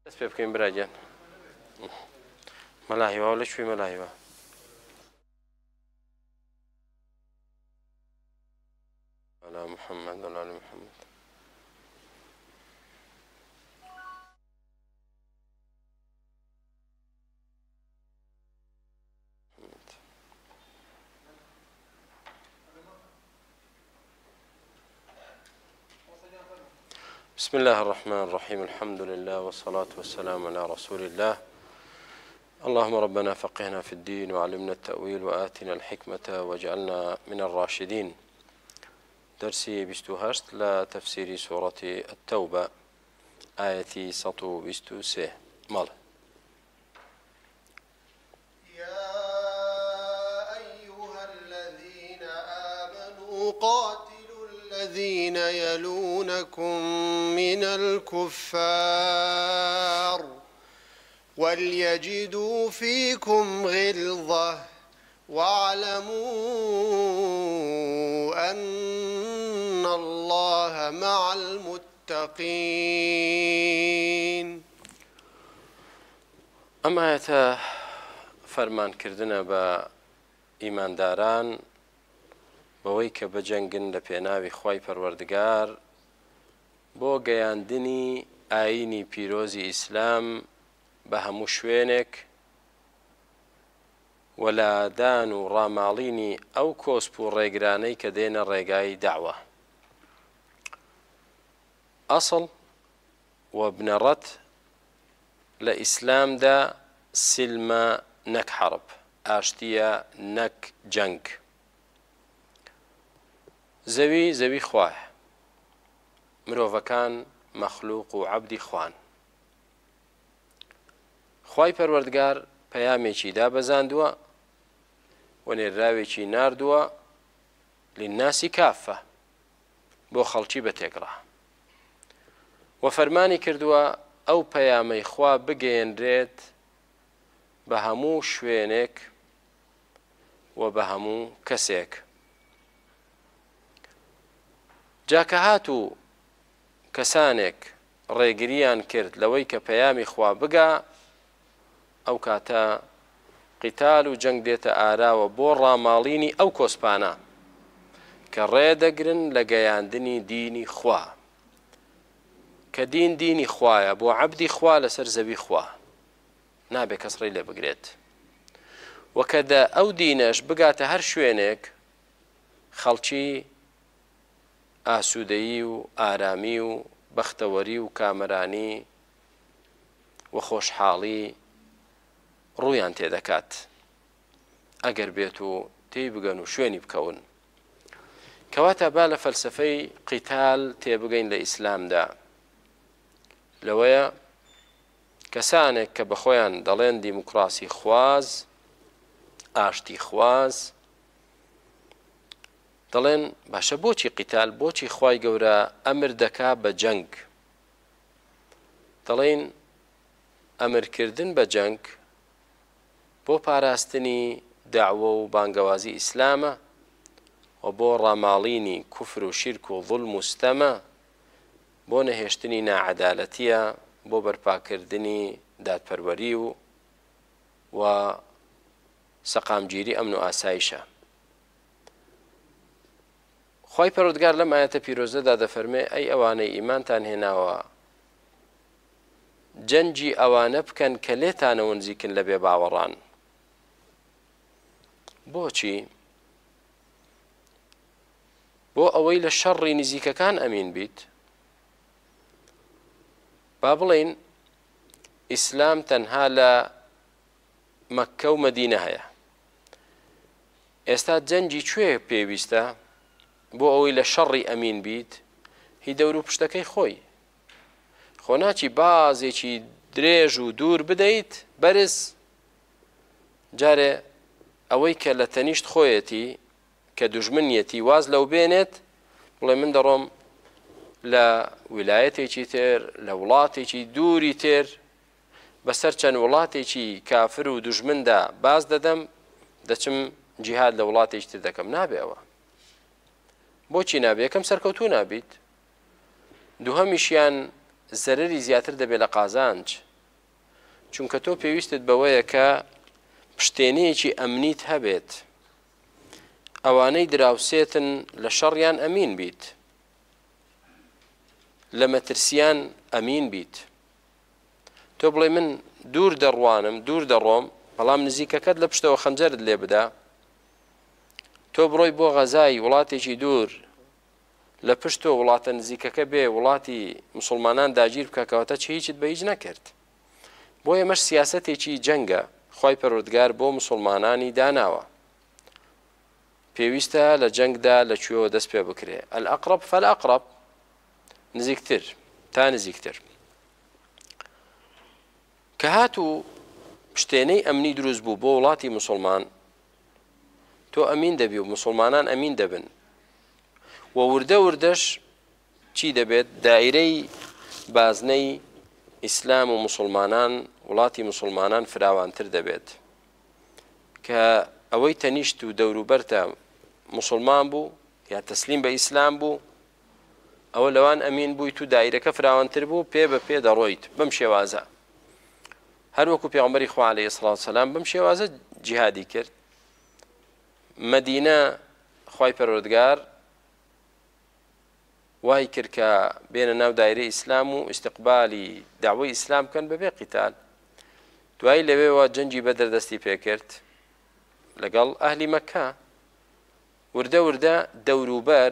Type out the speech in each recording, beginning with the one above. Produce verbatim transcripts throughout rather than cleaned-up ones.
دەست پێ بکەین براگیان مەلاهیوا و لەکوێ مەلاهیوا على محمد وعلى آل محمد بسم الله الرحمن الرحيم الحمد لله والصلاة والسلام على رسول الله اللهم ربنا فقهنا في الدين وعلمنا التأويل وآتنا الحكمة واجعلنا من الراشدين درسي بستو هشت لا تفسير سورة التوبة آية سطو بستو سه مال يا أيها الذين آمنوا قاتلوا الذين يلونكم من الكفار وليجدوا فيكم غلظة واعلموا أن الله مع المتقين. أما آية فرمان كردنا با إيمان داران بەوەی کە بەجەنگن لە پێناوی خوای پەروەردگار بۆ گەیاندنی ئاینی پیرۆزی ئیسلام بە هەموو شوێنێک وەلادان و ڕاماڵینی ئەو کۆسپ و ڕێگرانەی کە دێنە ڕێگای داوە ئەسڵ و بنەڕەت لە ئیسلامدا سلمە نەک حەرب ئاشتیە نەک جەنگ زەوی زەوی خوایە مرۆڤەکان مەخلووق و عەبدی خوان خوای پەروەردگار پەیامێکی دابەزاندووە و نێرااوێکی ناردووە للناسی کافە بۆ خەڵکی بەتێکڕا و فەرمانی کردووە ئەو پەیامەی خوا بگەیەنرێت بە هەموو شوێنێک و بە هەموو کەسێک جاکە هات و کەسانێک ڕێگریان کرد لەوەی کە پەیامی خوا بگا ئەو کاتە قیتال و جەنگ دێتە ئاراوە بۆ ڕاماڵینی ئەو کۆسپانە کە ڕێدەگرن لە گەیاندنی دینی خوا کە دین دینی خوایە بۆ عەبدی خوا لەسەر زەوی خوا نابێ کەس ڕێی لێ بگرێت و کەدا ئەو دینەش بگاتە هەر شوێنێک خەڵکی ئاسوودەیی و ئارامی و بەختەوەری و کامەرانی و خۆشحاڵی ڕوویان تێدەکات ئەگەر بێت و تێی بگەن و شوێنی بکەون کەواتە با لە فەلسفەی قیتال تێبگەین لە ئیسلامدا لەوەیە کەسانێک کە بە خۆیان دەڵێن دیموکراسی خواز ئاشتی خواز دەڵێن باشە بۆچی قیتال بۆچی خوای گەورە ئەمر دەکا بە جەنگ دەڵێن ئەمرکردن بە جەنگ بۆ پاراستنی داوە و بانگەوازی ئیسلامە و بۆ ڕاماڵینی کوفر و شیرک و ظولم و ستەمە بۆ نەهێشتنی ناعەدالەتیە بۆ بەرپاکردنی دادپەروەری و و سەقامگیری ئەمن و ئاسایشە خوای پەروەردگار لەم ئایەتە پیرۆزەدا دەفەرمێ ئەی ئەوانەی ئیمانتان هێناوە جەنگی ئەوانە بکەن کە لێتانەوە نزیکن لە بێ باوەڕان بۆچی بۆ ئەوەی لە شەڕی نزیکەکان ئەمین بیت با بڵێین ئیسلام تەنها لە مەککە و مەدینە هەیە ئێستا جەنگی کوێ پێویستە بۆ ئەوەی لە شەڕی ئەمین بیت هی دەور و پشتەکەی خۆی خۆ ناچی بازێکی درێژ و دوور بدەیت بەرز جارێ ئەوەی کە لە تەنیشت خۆیەتی کە دوژمنیەتی واز لەو بێنێت بڵێ من دەڕۆم لە ویلایەتێکی تر لە وڵاتێکی دووری تر بەسەر چەند وڵاتێکی کافر و دوژمندا باز دەدەم دەچم جیهاد لە وڵاتێکی تر دەکەم نابێەوە بۆچی نابێ یەکەم سەرکەوتوو نابیت دووهەمیشیان زەرری زیاتر دەبێت لە قازانج چونکە تۆ پێویستت بەوەیە کە پشتێنەیەکی ئەمنیت هەبێت ئەوانەی دراوسێتن لە شەڕیان ئەمین بیت لە مەترسیان ئەمین بیت تۆ بڵێ من دوور دەڕوانم دوور دەڕۆم بەڵام نزیکەکەت لە پشتەوە خەنجەرت لێ بدا تۆ بڕۆی بۆ غەزای وڵاتێکی دوور لە پشتۆ وڵاتە نزیکەکە بێ وڵاتی مسلمانان داگیر بکە کەواتە چی هیچت بە هیچ نەکرد بۆ ئێمەش سیاسەتێکی جەنگە خی پەروەردگار بۆ مسلمانانی داناوە پێویستە لە جەنگدا لەکوێوە دەست پێ بکرێ ئەلئەقرەب فەلئەقرەب نزیکتر تا نزیکتر کە هاتوو پشتێنەی ئەمنی دروست بوو بۆ وڵاتی مسلمان تۆ ئەمین دەبی و مسلمانان ئەمین دەبن و وردە وردەش چی دەبێت دایرەی بازنەی ئیسلام و مسلمانان وڵاتی مسلمانان فراوانتر دەبێت کە ئەوەی تەنیشت و دەوروبەرتە مسلمان بوو یا تەسلیم بە ئیسلام بوو ئەوە لەوان ئەمین بووی تو دایرەکە فراوانتر بوو پێ بە پێ دەڕۆیت بەم شێوازە هەروەکو پێغەمبەری خوا عەلەیهی سڵات وسەلام بەم شێوازە جیهادی کرد مەدینە خوای پەروەردگار وای کرد کە بێنە ناو دایرەی ئیسلام و ئیستیقبالی داوای ئیسلام بکەن بەبێ قیتال دوای لەوێەوە جەنگی بەدر دەستی پێکرد لەگەڵ ئەهلی مەککە وردە وردە دەوروبەر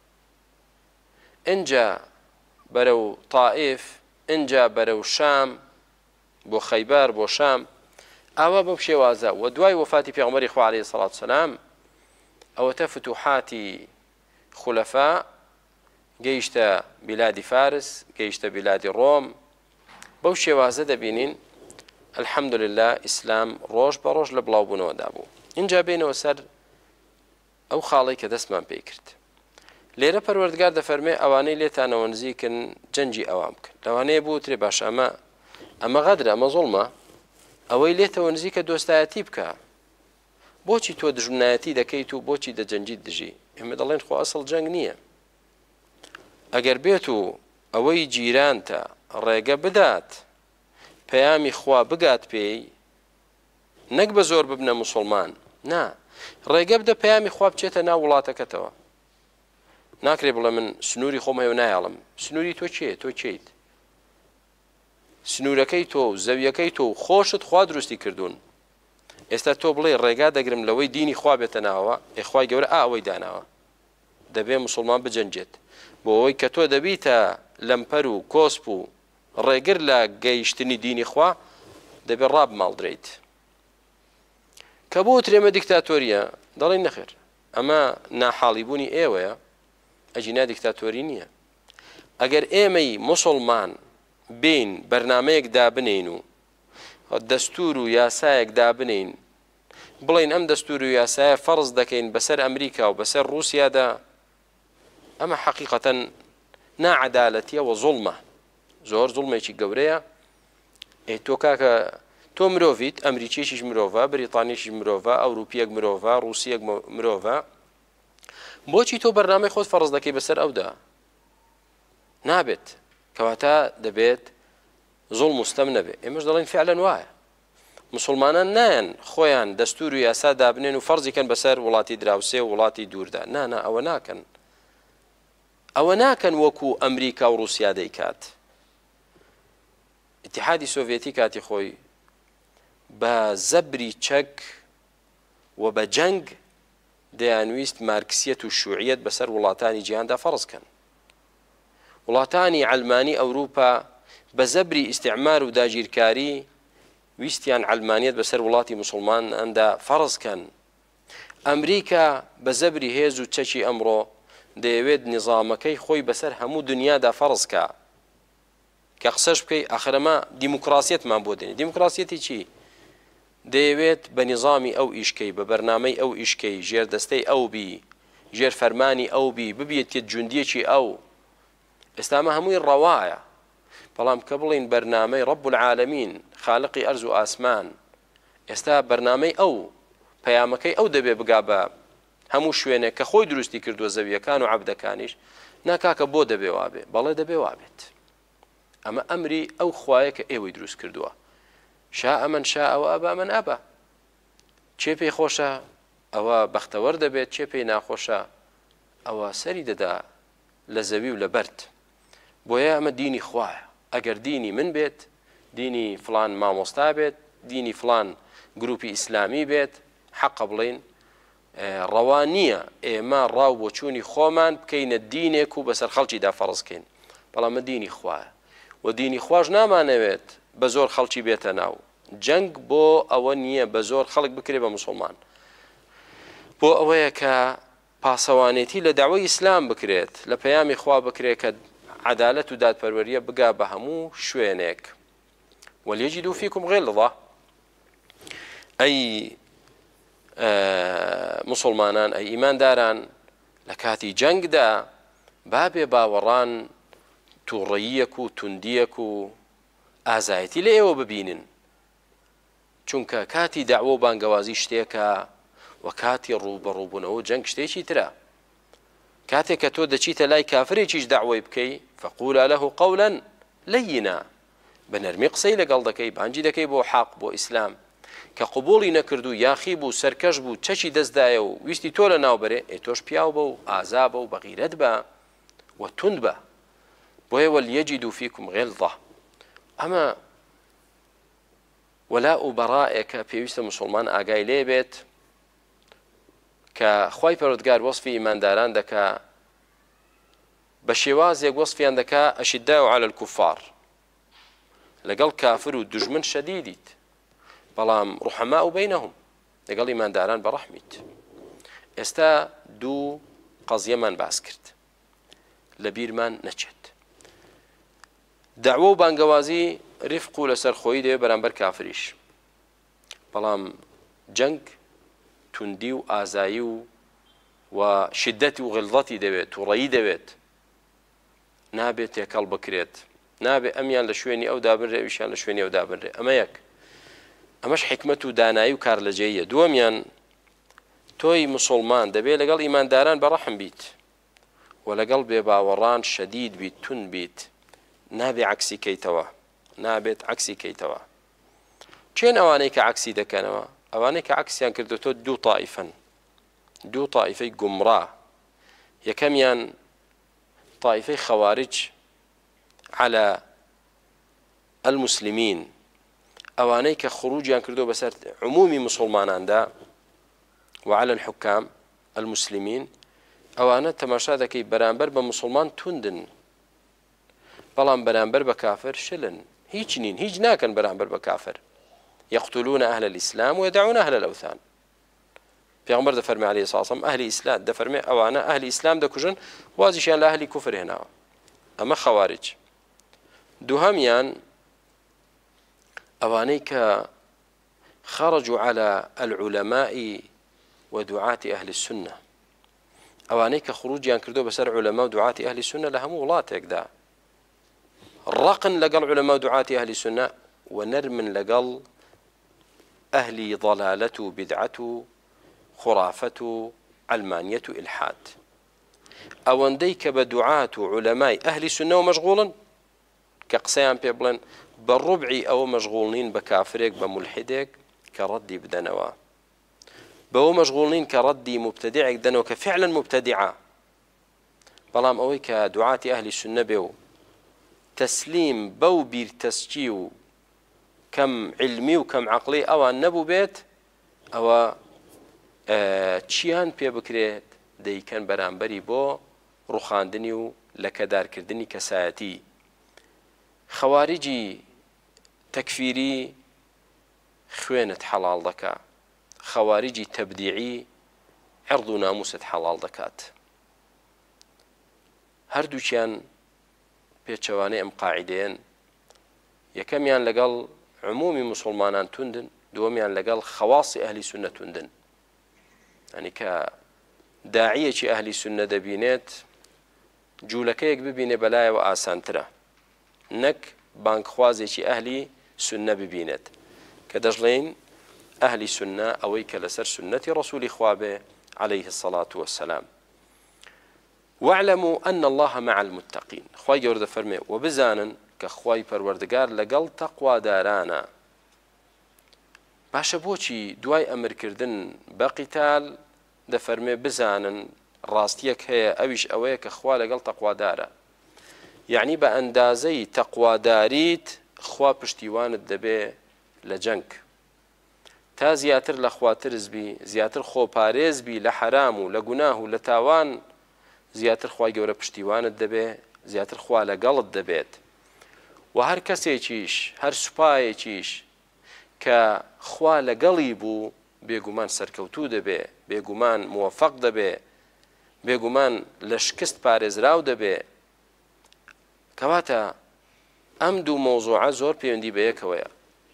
ئینجا بەرەو تائیف ئینجا بەرەو شام بۆ خەیبەر بۆ شام ئاوا بەو شێوازە و دوای وەفاتی پێغەمبەری خوا عەلەیهی سەڵات وسەلام ئەوەتە فتوحاتی خولەفا گەیشتە بیلادی فارس گەیشتە بیلادی ڕۆم بەو شێوازە دەبینین الحەمدولله ئیسلام ڕۆژ بە ڕۆژ لە بڵاوبوونەوەدا بوو اینجا بینەوە سەر ئەو خاڵی کە دەستمان پێی کرد لێرە پەروەردگار دەفەرمێ ئەوانەی لێتانەوە نزیکن جەنجی ئەوان بکەن لەوانەیە بوو ترێ باش ئەمە ئەمە غەدرە ئەمە زوڵمە ئەوەی لێتەوە نزیکە دۆستایەتی بکە بۆچی تۆ دژمنایەتی دەکەیت و بۆچی دەجەنجیت دژی ئێمە دەڵێن خۆ ئەسڵ جەنگ نییە ئەگەر بێت و ئەوەی جیرانتە ڕێگە بدات پەیامی خوا بگات پێی نەک بە زۆر ببنە موسڵمان نا ڕێگە بدە پەیامی خوا بچێتە ناو وڵاتەکەتەوە ناکرێ بڵێ من سنووری خۆم هەیە و نایاڵم سنووری تۆ چێ تۆ چیت سنوورەکەی تۆ و زەویەکەی تۆ و خۆشت خوا دروستی کردوون ئێستا تۆ بڵێ ڕێگا دەگرم لەوەی دینی خوا بێتە ناوە ئێخوای گەورە ئا ئەوەی داناوە دەبێ مسلمان بجەنجێت بۆ ئەوەی کە تۆ دەبیتە لەمپەر و کۆسپ و ڕێگر لە گەیشتنی دینی خوا دەبێت ڕاب ماڵدرێیت کە بۆ ترێمە دیکتاتۆریە دەڵێن نەخێر ئەمە ناحاڵیبوونی ئێوەیە ئەجینا دیکتاتۆری نییە ئەگەر ئێمەی مسلمان بین بەرنامەیەک دابنین و دەستور و یاسایەک دابنین بڵین ئەم دەستور و یاسایە فەرز دەکەین بەسەر ئەمریکا و بەسەر رووسیادا ئەمە حەقیقەتەن ناعەدالەتیە و زوڵمە زۆر زوڵمێکی گەورەیە ئێ تۆ کاکە تۆ مرۆڤیت ئەمریکیشیش مرۆڤە بریتانیشیش مرۆڤە ئەوروپیەک مرۆڤە رووسیەک مرۆڤە بۆچی تۆ بەرنامەی خۆت فەرز دەکەی بەسەر ئەودا نابێت کەواتە دەبێت زوڵم مستەم نەبێت ئێمەش دەڵێن فعلەن وایە مسلمانان نایەن خۆیان دەستور و یاسا دابنێن و فەرزیکەن بەسەر وڵاتی دراوسێ و وڵاتی دووردا نانا ئەوە ناکەن ئەوە ناکەن وەکو ئەمریکا و رووسیا دەیکات ئیتیحادی سۆڤێتی کاتی خۆی بە زەبری چەک و بە جەنگ دەیانویست مارکسیەت و شوعیەت بەسەر وڵاتانی جیهاندا فەرزکەن وڵاتانی ئەلمانی ئەوروپا بە زەبری ئیستیعمار و داگیرکاری ویستیان ئەلمانیەت بەسەر وڵاتی موسڵماندا فەرزکەن ئەمریکا بە زەبری هێز و چەکی ئەمڕۆ دەیەوێت نظامەکەی خۆی بەسەر هەموو دنیادا فەرزکە کە قسەش بکەی ئاخرەمە دیموکراسیەتمان بۆ دێنێ دیموکراسیەتی چی دەیەوێت بە نظامی ئەو ئیشکەی بە بەرنامەی ئەو ئیشکەی ژێردەستەی ئەو بی ژێر فەرمانی ئەو بی ببیێت جوندیەکی ئەو ئێستامە هەمووی ڕەوایە بەڵام کە بڵین بەرنامەی ڕەب العالەمین خالقی ئەرز و ئاسمان ئێستا بەرنامەی ئەو پەیامەکەی ئەو دەبێ بگا بە هەموو شوێنێک کە خۆی دروستی کردووە زەویەکان و عەبدەکانیش ناکاکە بۆ دەبێ وابێ بەڵێ دەبێ وابێت ئەمە ئەمری ئەو خوایە کە ئێوەی دروست کردووە شاء من شاء وأبى من أبى چێ پێی خۆشە ئەوە بەختەوەر دەبێت چێ پێی ناخۆشە ئەوە سەری دەدا لە زەوی و لە بەرد بۆیە ئەمە دینی خوایە ئەگەر دینی من بێت دینی فلان مامۆستا بێت دینی فلان گروپی ئیسلامی بێت حەقە بڵین ڕەوا نییە ئێمە ڕاو بۆ چوونی خۆمان بکەینە دینێک و بەسەر خەڵکیدا فەرزکەین بەڵام دینی خوایە و دینی خواش نامانەوێت بە زۆر خەڵکی بێتە ناو جەنگ بۆ ئەوە نییە بە زۆر خەڵک بکرێ بە موسڵمان بۆ ئەوەیە کە پاسەوانێتی لە داوای ئیسلام بکرێت لە پەیامی خوا بکرێت کە عەدالەت و دادپەروەریە بگا بە هەموو شوێنێک وەلیەجیدوا فیکم غیڵظە ئەی مسلمانان ئەی ئیمانداران لە کاتی جەنگدا بابێ باوەڕان تووڕەییەک و توندیەک و ئازایەتی لە ئێوە ببینن چونکە کاتی داعوە و بانگەوازی شتێکە و کاتی ڕووبەڕووبوونەوە جەنگ شتێکی ترە کاتێک کە تۆ دەچیتە لای کافرێکیش داعوەی بکەی فەقولا لەه قەولا لەینا بە نەرمی قسەی لەگەڵ دەکەی بانجی دەکەی بۆ حەق بۆ ئیسلام کە قبوڵی نەکردو یاخی بوو سەرکەش بوو چەکی دەستدایە و ویستی تۆ لە ناوبەرێ ئێ تۆش پیاو بە و ئازا بە و بەغیرەت بە و توند بە بۆیە وەلیەجیدوا فیکم غیڵظە ئەمە وەلا و بەڕائێکە پێویستە مسلمان ئاگای لێ بێت کە خوای پەروەردگار وەصفی ئیمانداران دەکا بە شێوازێک وەصفیان دەکا ئەشیداء عەلە الکوفار لەگەڵ کافر و دوژمن شەدیدیت بەڵام ڕوحەماء بەینەهم لەگەڵ ئیمانداران بەڕەحمیت ئێستا دوو قەزیەمان باس کرد لە بیرمان نەچێت داعوە و بانگەوازی ریفق و لەسەر خۆی دەوێت بەرامبەر کافریش بەڵام جەنگ توندی و ئازایی و و شدەتی و غلظەتی دەوێت تووڕەیی دەوێت نابێت تێکەڵ بکرێت نابێت ئەمیان لە شوێنی ئەو دابنرێ ئەویشیان لە شوێنی ئەو دابنرێ ئەمە یەک ئەمەش حکمت و دانایی و کارلەجێیە دووەمیان تۆی مسلمان دەبێت لەگەڵ ئیمانداران بەڕەحم بیت و لەگەڵ بێباوەڕان شەدید بیت تون بیت نابێت عکسی کەیتەوە نابێت عکسی کەیتەوە چێن ئەوانەی کە عکسی دەکەنەوە ئەوانەی کە عکسیان کردوتۆ دوو تائیفەن دوو تائیفەی گومڕا یەکەمیان تائیفەی خەوارج على المسلمين ئەوانەی کە خروجیان کردو بەسەر عمومی مسلماناندا وعلى الحكام المسلمين ئەوانە تەماشا دەکەی بەرامبەر بە مسلمان توندن بەڵام بەرامبەر بە کافر شلن هیچ نین هیچ ناکەن بەرامبەر بە کافر يقتلون أهل الإسلام ويدعون أهل الأوثان پیغمبر دەفەرمێ عليه الصلاة والسلام أهل إسلام دەفەرمێ ئەوانە أهل إسلام دەکوژن وازیشیان لە أهلی کوفر هێناوە ئەمە خەوارج دووهەمیان ئەوانەی کە خرجوا على العلماء ودعاة أهل السنة ئەوانەی کە خروجیان کردو بەسەر علەما و دوعاتی ئەهلی سنە لە هەموو وڵاتێکدا ڕقن لەگەڵ علەما و دوعاتی ئەهلی سنە و نەرمن لەگەڵ ئەهلی ضەلالەت و بدعەت و خرافەت و علمانیەت و ئیلحاد ئەوەندەی کە بە دوعات و علەمای ئەهلی سنە و مەشغوڵن کە قسەیان پێ بڵێن بە ڕوبعی ئەوە مەشغوڵ نین بە کافرێک بە مولحیدێک کە ڕەدی بدەنەوە بەوە مەشغوڵ نین کە ڕەدی مبتەدیعێک دەنەوە کە فعلا مبتەدیعە بەڵام ئەوەی کە دوعاتی ئەهلی سنە بێ و تەسلیم بەو بیرتەسکی و کەم علمی و کەم عەقڵی ئەوان نەبوو بێت ئەوە چیان پێ بکرێت دەیکەن بەرامبەری بۆ ڕوخاندنی و لەکەدارکردنی کەسایەتی خەواریجی تەکفیری خوێنت حەڵاڵ دەکا خەواریجی تەبدیعی عرض و ناموست حەڵاڵ دەکات هەردووچیان پێچەوانەی ئەم قاعیدەیەن یەکەمیان لەگەڵ عمومی مسلمانان توندن دووەمیان لەگەڵ خەواسی ئەهلی سنە توندن یعنی کە داعیەکی ئەهلی سنە دەبینێت جوولەکەیەک ببینێ بەلایەوە ئاسانترە نەک بانکخوازێکی ئەهلی سنە ببینێت کە دەژڵێن ئەهلی سنە ئەوەی کە لەسەر سنەتی ڕەسوولی خوا بێ عليه الصلاة والسلام واعلموا أن الله مع المتقين خواهي گەورە دەفەرمێ وبزانن کە خوای پەروەردگار لەگەڵ تەقوا دارانا باشە بۆچی دوای ئەمرکردن بە قیتال دەفەرمێ بزانن ڕاستیەک هەیە ئەویش ئەوەیە کە خوا لەگەڵ تەقوادارە، یعنی بە ئەندازەی تەقواداریت خوا پشتیوانت دەبێ لە جەنگ، تا زیاتر لە خوا ترسبی، زیاتر خۆپارێزبی لە حرام و لە گوناه و لە تاوان، زیاتر خوای گەورە پشتیوانت دەبێ، زیاتر خوا لەگەڵت دەبێت. و هەر کەسێکیش هەر سوپایەکیش کە خوا لەگەڵی بوو بێگومان سەرکەوتوو دەبێ، بێگومان موفەق دەبێ، بێگومان لە شکست پارێزراو دەبێ. کەواتە ئەم دوو مۆزوعە زۆر پەیوەندی بە یەکەوەیە،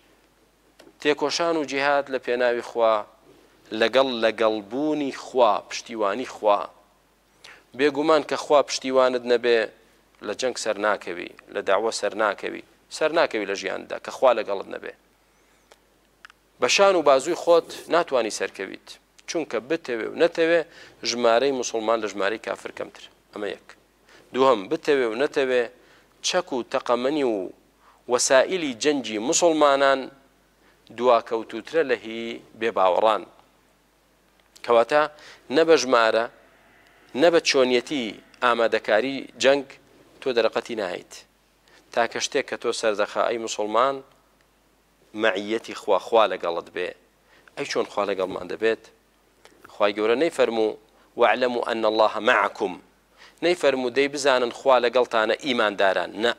تێکۆشان و جیهاد لە پێناوی خوا، لەگەڵ لەگەڵبوونی خوا، پشتیوانی خوا. بێگومان کە خوا پشتیوانت نەبێ لە جەنگ سەر ناکەوی، لە داوە سەر ناکەوی، سەر ناکەوی لە ژیاندا کە خوا لەگەڵت نەبێ. بەشان و بازووی خۆت ناتوانی سەرکەویت، چونکە بتەوێ و نەتەوێ ژمارەی مسلمان لە ژمارەی کافر کەمتر. ئەمە یەک. دووهەم، بتەوێ و نەتەوێ چەک و تەقەمەنی و وەسائلی جەنگی مسلمانان دواکەوتوترە لە هی بێباوەڕان. کەواتە نە بە ژمارە نە بە چۆنیەتی ئامادەکاری جەنگ تۆ دەرەقەتی نایت، تاکە شتێک کە تۆ سەردەخا ئەی مسلمان مەعیەتی خوا خوا لەگەڵت بێ. ئەی چۆن خوا لەگەڵمان دەبێت؟ خوای گەورە نەیفەرموو واعلموا أن الله معكم، نەیفەرموو دەی بزانن خوا لەگەڵتانە ئیمانداران، نە،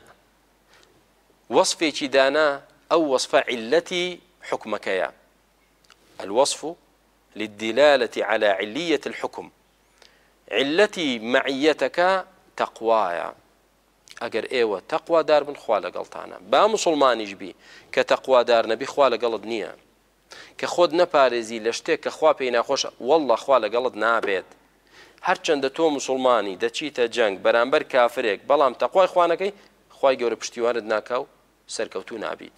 وەصفێکی دانا ئەو وەصفە عیلەتی حکمەکەیە. الوصف للدلالة على علية الحكم، علەتی مەعیەتەکە تەقوایە. ئەگەر ئێوە تەقوادار بن خوا لەگەڵتانە، با مسلمانیش بی کە تەقوادار نەبی خوا لەگەڵت نییە، کە خۆت نەپارێزی لە شتێک کە خوا پێی ناخۆش وەڵڵا خوا لەگەڵت نابێت. هەرچەندە تۆ مسلمانی دەچیتە جەنگ بەرامبەر کافرێک، بەڵام تەقوای خوانەکەی خوای گەورە پشتیوانت ناکاو سەرکەوتوو نابیت.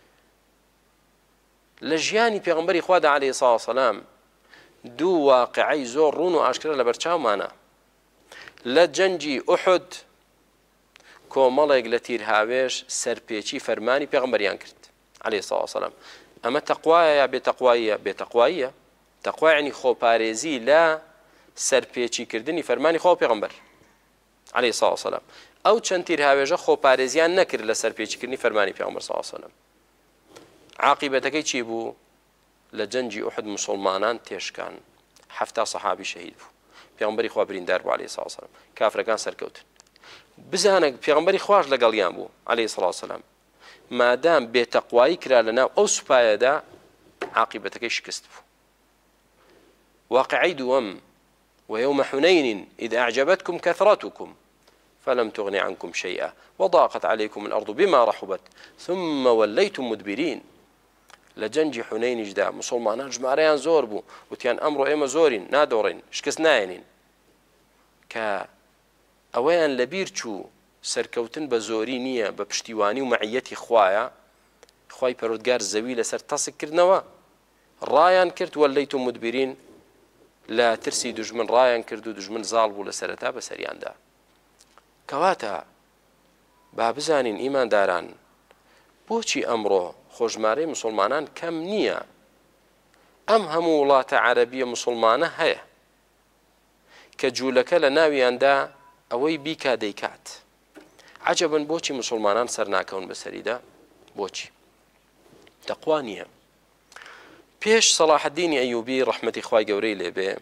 لە ژیانی پێغەمبەری خوادا عەلەیهی سڵاو وسەلام دوو واقعەی زۆر ڕوون و ئاشکرا لە بەرچاومانە. لە جەنگی ئوحود کۆمەڵێک لە تیرهاوێش سەرپێچی فەرمانی پێغەمبەریان کرد عەلەیهی سڵاو وسەلام. ئەمە تەقوایە یا بێتەقواییە؟ بێتەقواییە. تەقوا یعنی خۆپارێزی لە سەرپێچیکردنی فەرمانی خوا پێغەمبەر عەلەیهی سڵاو وسەلام. ئەو چەند تیرهاوێژە خۆپارێزیان نەکرد لە سەرپێچیکردنی فەرمانی پێغەمبەر سڵاو وسەلام. عاقیبەتەکەی چی بوو؟ لە جەنگی ئوحود مسلمانان تێشکان، حەفتا سەحابی شەهید بوو. پێغەمبەری خوا بریندار بوو عەلەیهی سڵاو وسەلام، کافرەکان سەرکەوتن. بزانە پێغەمبەری خوش لەگەڵیان بوو عەلەیهی سڵاو وسەلام، مادام بێتەقوایی کرا لەناو ئەو سوپایەدا عاقیبەتەکەی شکست بوو. واقعەی دووەم، ويوم حنين إذ أعجبتكم كثرتكم فلم تغن عنكم شيئا وضاقت عليكم الأرض بما رحبت ثم وليتم مدبرين. لجنجي حنين جدا مسلمان جماريان زور بو وتيان أمرو إما زورين نادورين شكس ناينين كا أويان لبيرچو سركوتن بزوري نية بپشتیوانی و معیەتی خوایە، خوای پەروەردگار زەوی لەسەر تەسک کردنەوە، ڕایان کرد وەلەیتم مدبرین، لا ترسی دژمن ڕایان کرد و دژمن زاڵ بوو لە سەرەتا بەسەریاندا. کەواتە با بزانین ئیمانداران بۆچی ئەمڕۆ خۆژمارەی مسلمانان کەم نییە؟ ئەم هەموو وڵاتە عەرەبیە مسلمانە هەیە کە جوولەکە لە ناویاندا ئەوەی بیکا دەیکات. عەجەبن بۆچی مسلمانان سەر ناکەون بەسەریدا؟ بۆچی؟ تەقوا نییە. پێش سەلاح الدینی ئەیوبی ڕەحمەتی خوای گەورەی لێبێ،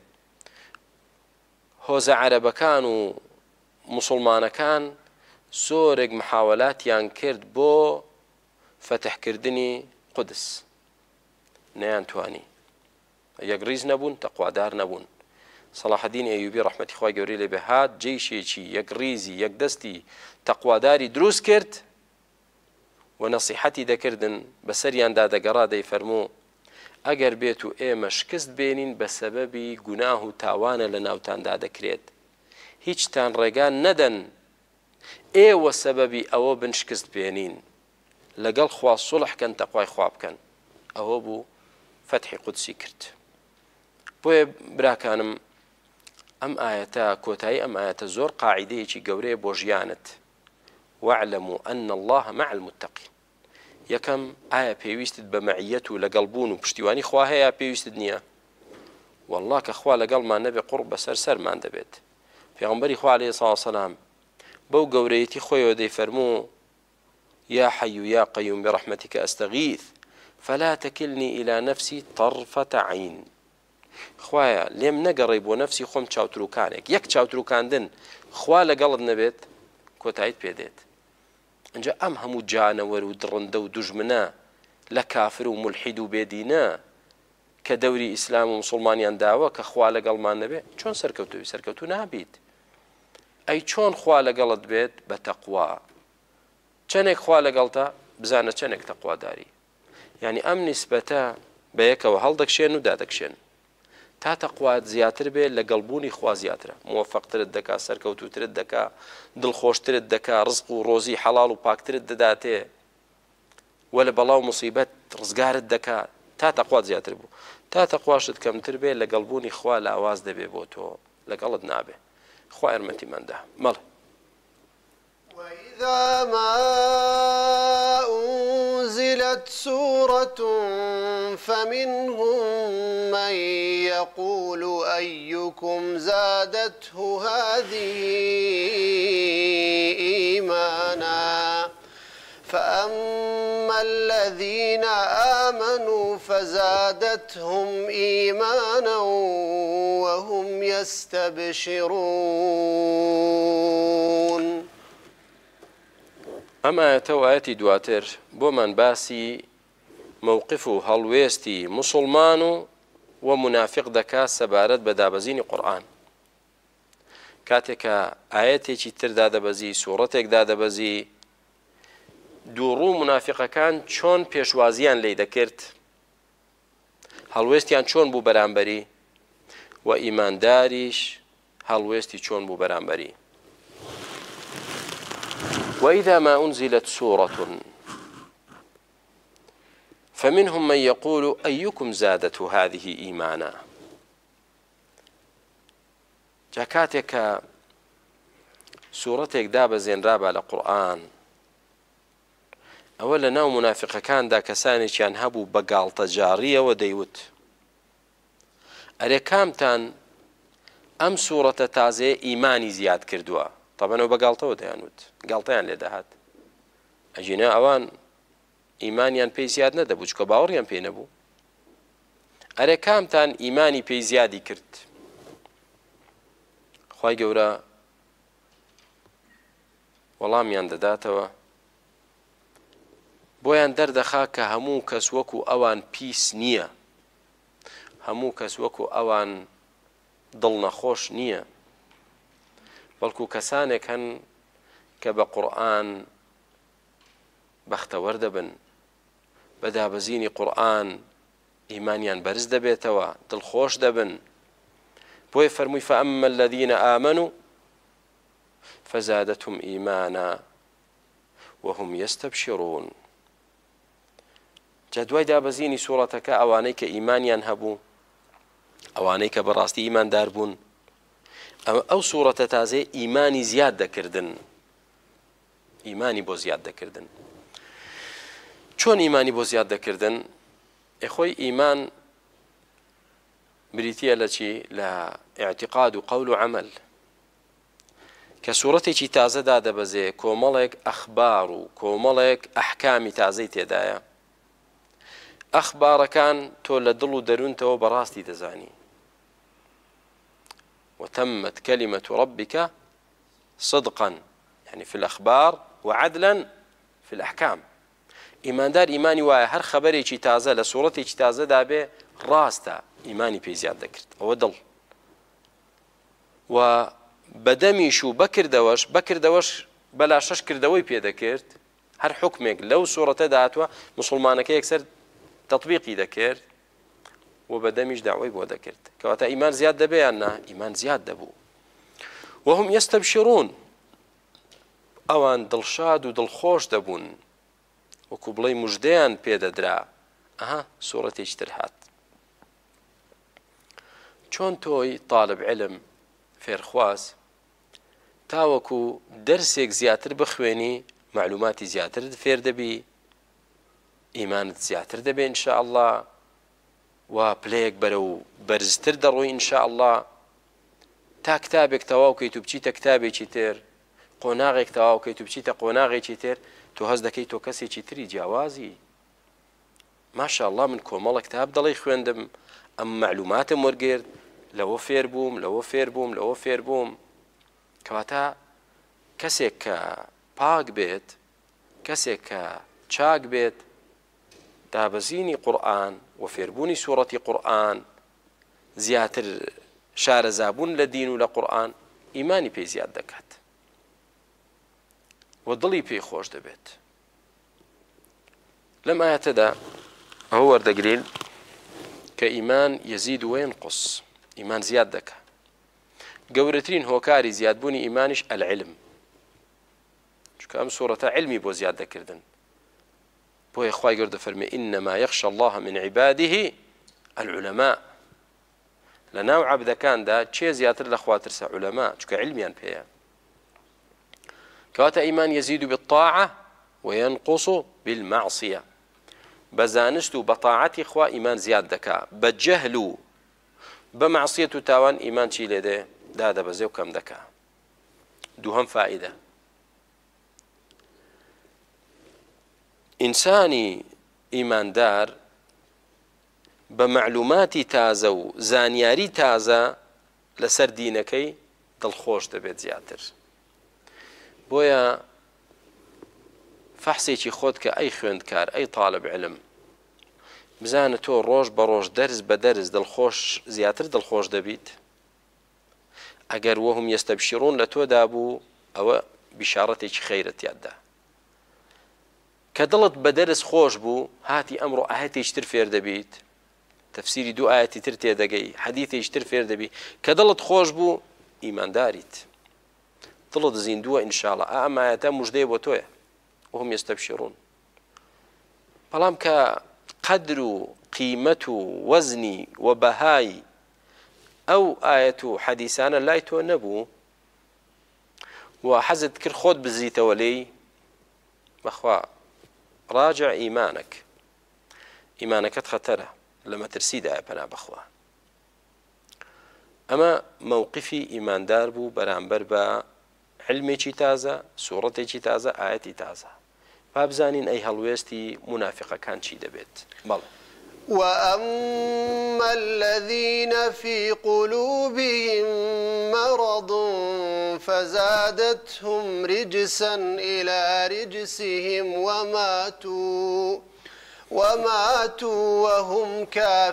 هۆزە عەرەبەکان و مسلمانەکان زۆرێک محاولاتیان کرد بۆ فەتحکردنی قودس، نەیانتوانی، یەکڕیز نەبوون، تەقوادار نەبوون. سەلاح الدینی ئەیوبی ڕەحمەتی خوای گەورەی لێبێ هات جەیشێکی یەکڕیزی یەکدەستی تەقواداری دروست کرد و نەسیحەتی دەکردن بەسەریاندا دەگەڕا دەیفەرموو ئەگەر بێت و ئێمە شکست بێنین بە سەبەبی گوناه و تاوانە لە ناوتاندا دەکرێت، هیچتان ڕێگان نەدەن ئێوە سەبەبی ئەوە بن شکست بێنین، لەگەڵ خوا سوڵحکەن تەقوای خوا بکەن. ئەوە بوو فەتحی قودسی کرد. بۆیە براکانم ئەم ئاەتە کۆتایی ئەم ئاەتە زۆر قاعیدەیەکی گەورەیە بۆ ژیانت. واعلموا أن الله مع المتقين، یەکەم ئایا پێویستت بە مەعیەت و لەگەڵبوون و پشتیوانی خوا هەیە پێویستت نییە؟ والله کە خوا لەگەڵمان نەبێ قوڕ بەسەر سەرمان دەبێت. پێغەمبەری خوا عەلەیهی سڵاو وسەلام بەو گەورەیەتی خۆیەوە دەیفەرموو يا حي يا قيوم برحمتك أستغيث فلا تكلني إلى نفسي طرفة عين. خوايا لێم نەگەڕێی بۆ نەفسی خۆم چاوتروکانێک یەک چاوتروکاندن خوا لەگەڵت نەبێت کۆتاییت پێدێت. ئەنجا ئەم هەموو جانەوەر و دڕندە و دوژمنە لە کافر و مولحید و بێدینە کە دەوری ئیسلام و مسڵمانیان داوە کە خوا لەگەڵمان نەبێت چۆن سەرکەوتوی سەرکەوتو نابیت. ئەی چۆن خوا لەگەڵت بێت بە تەقوا. چەندێک خوا لەگەڵتە بزانە چەندێک تەقواداری. یعنی ئەم نیسبەتە بە یەکەوە هەڵدەکشێن و دادەکشێن تا تەقوات زیاتر بێت لە گەڵبوونی خوا زیاترە، موفەقترت دەکا، سەرکەوتوترت دەکا، دڵخۆشترت دەکا، ڕزق و ڕۆزی حەڵاڵ و پاکترت دەداتێ وە لە بەڵاو مصیبەت ڕزگارت دەکا تا تەقوات زیاتر بوو. تا تەقواشت کەمتر بێت لە گەڵبوونی خوا لە ئاواز دەبێ بۆ تۆ لەگەڵت نابێ. خوا یارمەتیماندا. مەڵێ وإذا ما أنزلت سورة فمنهم من يقول أيكم زادته هذه إيمانا فأما الذين آمنوا فزادتهم إيمانا وهم يستبشرون. ئەمە ئاەتە و ئاەتی دواتر بۆمان باسی مووقف و هەڵوێستی موسڵمان و و منافق دەکات سەبارەت بە دابەزینی قورئان. کاتێکە ئاەتێکی تر دادەبەزی سوورەتێک دادەبەزی دووڕوو منافقەکان چۆن پێشوازیان لێ دەکرد، هەڵوێستیان چۆن بوو بەرامبەری و ئیمانداریش هەڵوێستی چۆن بوو بەرامبەری. وإذا ما أنزلت سورة فمنهم من يقول أيكم زادته هذه إيمانا. جاكاتك سورتك دابا زين رابع لقرآن أولا ناو منافق كان دا كساني كان هبو بقالة جارية وديوت أري كامتان أم سورة تازي إيماني زياد كردوا طبعا وبقالته وديانوت قالتيان لدهات أجينا أوان ئیمانیان پێی زیاد نەدەبوو چکە باوەڕیان پێ نەبوو. ئەرێ کامتان ئیمانی پێی زیادی کرد. خوای گەورە وەڵامیان دەداتەوە بۆیان دەردەخا کە هەموو کەس وەکو ئەوان پیس نییە، هەموو کەس وەکو ئەوان دڵنەخۆش نییە، بەڵکو کەسانێک هەن کە بە قورئان بەختەوەر دەبن، بە دابەزینی قورئان ئیمانیان بەرز دەبێتەوە، دڵخۆش دەبن. بۆی فەرمووی فەئەمە الەذینە ئامەنوا فەزادەتهم ئیمانا وهم یەستەبشرون. جا دوای دابەزینی سوورەتەکە ئەوانەی کە ئیمانیان هەبوو، ئەوانەی کە بەڕاستی ئیماندار بوون، ئەو سوورەتە تازێ ئیمانی زیاد دەکردن، ئیمانی بۆ زیاد دەکردن. چۆن ئیمانی بۆ زیاد دەکردن؟ ئەخۆی ئیمان بریتیە لە چی؟ لە ئیعتیقاد و قەول و عەمەل. کە سوورەتێکی تازە دادەبەزێ، کۆمەڵێک ئەخبار و کۆمەڵێک ئەحکامی تازەی تێدایە، ئەخبارەکان تۆ لە دڵ و دەروونتەوە بەڕاستی دەزانی. وتمت كلمة ربك صدقا يعني في الأخبار وعدلا في الأحكام. ئیماندار ئیمانی وایە هەر خەبەرێکی تازە لە سوورەتێکی تازە دابێ ڕاستە، ئیمانی پێی زیاد دەکرد. ئەوە دڵ و بەدەمیش و بەکردەوەش بەکردەوەش بەلا شەش کردەوەی پێدەکرد. هەر حکمێک لەو سوورەتە داتوە مسلمانەکە یەکسەر تەطبیقی دەکرد و بەدەمیش داوای بۆ دەکرد. کەواتە ئیمان زیاد دەبێ یان نا؟ ئیمان زیاد دەبوو. وهم یەستەبشرون، ئەوان دڵشاد و دڵخۆش دەبوون، وەکو بڵێ موژدەیان پێدەدرا ئەها سوورەتێکی تر هات. چۆن تۆی طالب علم فێرخواز تاوەکو دەرسێک زیاتر بخوێنی معلوماتی زیاتر فێر دەبی، ئیمانت زیاتر دەبێ ئینشاء الله و پلەیەک بەرەو بەرزتر دەڕۆی ئینشاء الله تا کتابێک تەواو بکەیت و بچیتە کتابێکی تر قۆناغێک تەواو بکەیت و بچیتە قۆناغێکی تر تۆ هەست دەکەیت تۆ کەسێکی تری جیاوازی ماشاء الله من کۆمەڵە کتاب دەڵێ خوێندم ئەم معلوماتم وەرگرت لەوە فێر بووم لەوە فێر بووم لەوە فێر بووم کەواتە کەسێک کە پاک بێت کەسێک کە چاک بێت دابەزینی قورئان و فێربوونی سوورەتی قورئان زیاتر شارەزابوون لە دین و لە قورئان ئیمانی پێی زیاد دەکات و دڵی پێی خۆش دەبێت لەم ئاەتەدا ئەوە وەردەگرین کە ئیمان یەزید و وەینقوس ئیمان زیاد دەکات گەورەترین هۆکاری زیادبوونی ئیمانیش العلم چونکە ئەم سوورەتە علمی بۆ زیاد دەکردن بۆیە خوای گەورە دەفەرمێ ئینەما یەخشە الله من عیباده العلماء لەناو عەبدەکاندا چێ زیاتر لە خوا ترسە عولەما چونکە علمیان پێیە کەواتە ئیمان یەزید بالطاعة وينقص بالمعصية بەزانست و بەطاعەتی خوا ئیمان زیاد دەکا بە جەهل و بەمعسیەت و تاوان ئیمان چی لێ دێ دادەبەزێ و کەم دەکا دووهەم فائیدە ئینسانی ئیماندار بە معلوماتی تازە و زانیاری تازە لەسەر دینەکەی دڵخۆش دەبێت زیاتر بۆیە فەحسێکی خۆت کە ئەی خوێندکار ئەی طالب علم بزانە تۆ ڕۆژ بە ڕۆژ دەرز بە دەرز دڵخۆش زیاتر دڵخۆش دەبیت ئەگەر وەهم یەستەبشیرون لە تۆدا بوو ئەوە بیشارەتێکی خەیرت یاددا کە دڵت بە دەرز خۆش بوو هاتی ئەمڕۆ ئاەتێکی تر فێر دەبیت تەفسیری دوو ئاەتی تر تێدەگەی حەدیثێکی تر فێر دەبی کە دڵت خۆش بوو ئیمانداریت دڵت زیندووە ئینشاءڵڵا ئەم ئاەتە موژدەیە بۆ تۆیە وهم یەستەبشیرون بەڵام کە قەدر و قیمەت و وەزنی و بەهای ئەو ئاەت و حەدیسانە لای تۆ نەبوو و حەزت کرد خۆت بزیتەوە لێی بەخوا ڕاجع ئیمانك ئیمانەکەت خەتەرە لە مەترسیدایە پەنا بەخوا ئەمە مووقفی ئیماندار بوو بەرامبەر بە علمێکی تازە سوورەتێکی تازە ئاەتی تازە با بزانین ئەی هەڵوێستی منافقەکان چی دەبێت بەڵێ وأما الذين في قلوبهم مرض فزادتهم رجسا إلى رجسهم وماتوا وماتوا وهم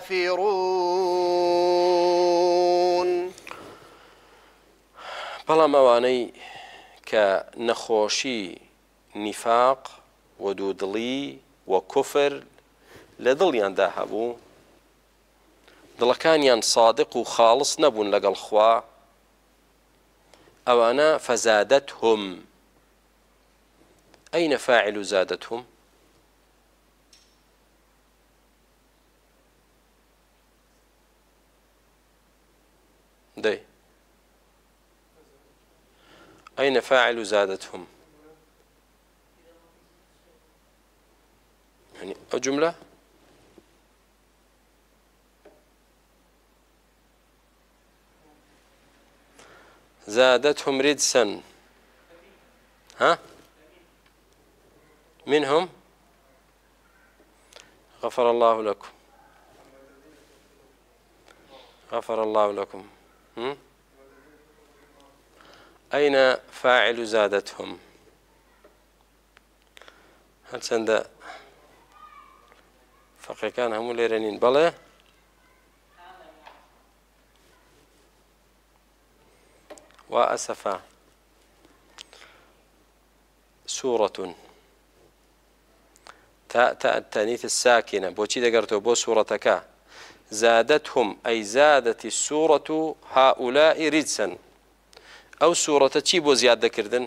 كافرون بەڵام ئەوانەی کە نەخۆشی نیفاق و دوودڵی و کوفر لە دڵیاندا هەبوو دڵەکانیان صادق و خاڵص نەبوون لەگەڵ خوا ئەوانە فەزادەتهم ئەینە فاعل زادتهم دەی أين فاعل زادتهم يعني جملة زادتهم رجسا ها منهم غفر الله لكم غفر الله لكم هم؟ أين فاعل زادتهم هل سند فقه كان هم ليرنين بلى وأسفا سورة تاء تاء التانيث الساكنة بوشي دقرتو بو سورتك زادتهم أي زادت السورة هؤلاء رجسا أو سورة چی بۆ زیاد دەکردن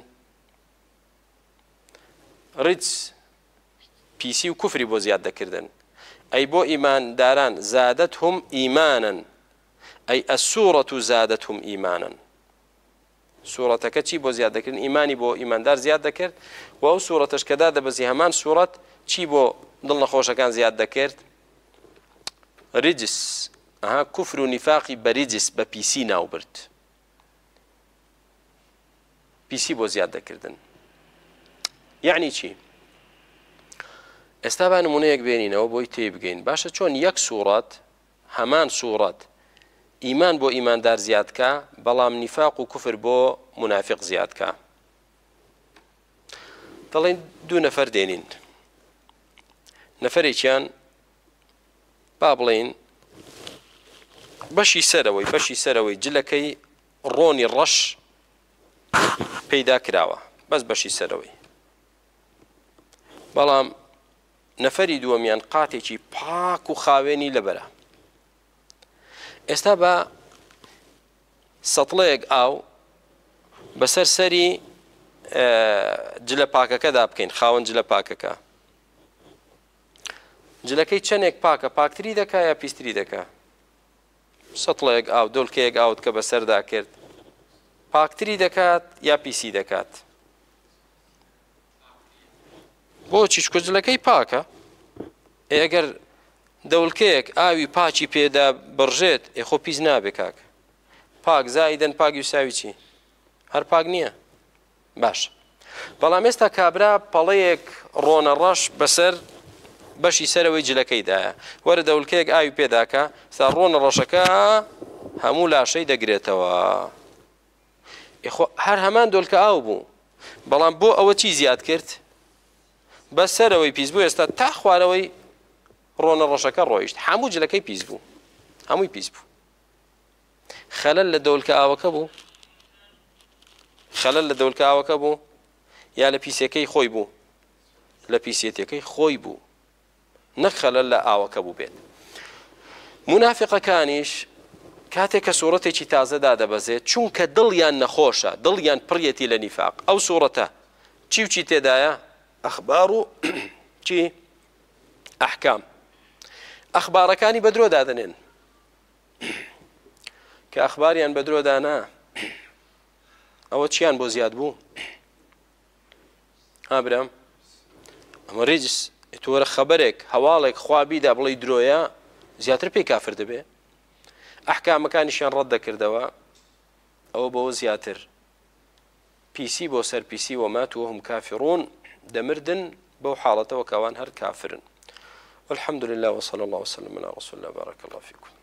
ڕجس پیسی و کوفری بۆ زیاد دەکردن ئەی بۆ ئیمانداران زادتهم ئیمانا ئەی السورة زادتهم ئیمانا سوورەتەکە چی بۆ زیاد دەکردن ئیمانی بۆ ئیماندار زیاد دەکرد و ئەو سوورەتەش کەدا دەبەزی هەمان سوورەت چی بۆ دڵ نەخۆشەکان زیاد دەکرد ریجس ئەها کوفر و نیفاقی بە ریجس بە پیسی ناوبرد پیسی بۆ زیاد دەکردن یعنی چی ئێستا با نمونەیەک بێنینەوە بۆی تێی بگەین باشە چۆن یەک سوورەت هەمان سوورەت ئیمان بۆ ئیماندار زیادکە بەڵام نیفاق و کوفر بۆ منافق زیادکە دەڵێن دوو نەفەر دێنین نەفەرێکیان با بڵێن بەشی سەرەوەی بەشی سەرەوەی جلەکەی ڕۆنی ڕەش پەیدا کراوە بەس بەشی سەرەوەی بەڵام نەفەری دووەمیان قاتێکی پاک و خاوێنی لەبەرە ئێستا بە سەتڵەیەک ئاو بەسەر سەری جلە پاکەکەدا بکەین خاوەن جلە پاکەکە جلەکەی چەندێک پاکە پاکتری دەکا یا پیستری دەکا سەتڵەیەک ئاو دۆڵکەیەک ئاوت کە بەسەردا کرد پاکتری دەکات یا پیسی دەکات بۆچی چکە جلەکەی پاکە ئەگەر دەوڵکەیەک ئاوی پاچی پێدا بڕژێت ئێخۆ پیس نابێ کاکە پاک زایدەن پاک وساوی چی هەر پاک نییە باش بەڵام ئێستا کابرا پەڵەیەک ڕۆنە ڕەش بەسەر بەشی سەرەوەی جلەکەیدایە وەرە دەوڵکەیەک ئاوی پێداکە ستا ڕۆنە ڕەشەکە هەموو لاشەی دەگرێتەوە ئێخۆ هەر هەمان دۆڵکە ئاو بوو بەڵام بۆ ئەوە چی زیاد کرد بە سەرەوەی پیس بوو ئێستا تا خوارەوەی ڕۆنە ڕەشەکە ڕۆیشت هەموو جلەکەی پیس بوو هەمووی پیس بوو خەلەل لە دەوڵکە ئاوەکە بوو خەلەل لە دەوڵکە ئاوەکە بوو یا لە پیسەکەی خۆی بوو لە پیسێتەکەی خۆی بوو نەک خەلەل لە ئاوەکە بوو بێت منافقەکانیش کاتێک کە سوورەتێکی تازەدا دەبەزێت چونکە دڵیان نەخۆشە دڵیان پڕیەتی لە نیفاق ئەو سوورەتە چی و چی تێدایە ئەخبار و چی ئەحکام ئەخبارەکانی بە درۆ دادنێن کە ئەخباریان بە درۆ دانا ئەوە چیان بۆ زیاد بوو ئابرام ئەمە ڕیجس تۆرە خەبەرێک هەواڵێک خوابیدا بڵێ درۆیە زیاتر پێی کافر دەبێ ئەحکامەکانیشیان ڕەت دەکردەوە ئەوە بەوە زیاتر پیسی بۆ سەر پیسی وەمات وهم کافرون دەمردن بەو حاڵەتەوە کەوان هەر کافرن والحمد لله وصلى الله وسلم على رسول الله بارك الله فيكم